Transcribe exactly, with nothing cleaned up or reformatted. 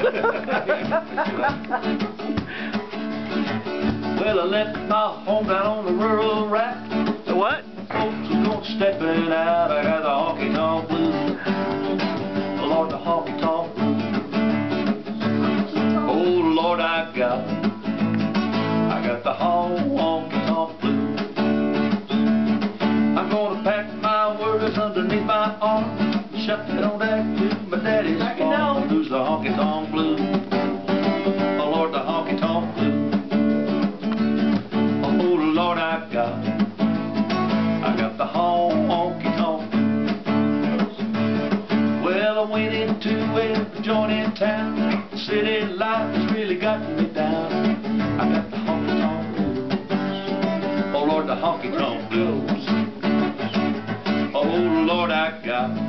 Well, I left my home down on the rural rack. The what? Folks are going stepping out. I got the honky-tonk blues. Lord, the honky-tonk blues. Oh, Lord, I got, I got the honky-tonk blues. I'm gonna pack my worries underneath my arm, shut it on back to my daddy's farm. Who's the honky-tonk blues? Oh, Lord, the honky-tonk blues. Oh, Lord, I got, I got the honky-tonk blues. Well, I went into a joint in town. City life has really gotten me down. I got the honky-tonk blues. Oh, Lord, the honky-tonk blues. Oh, Lord, I got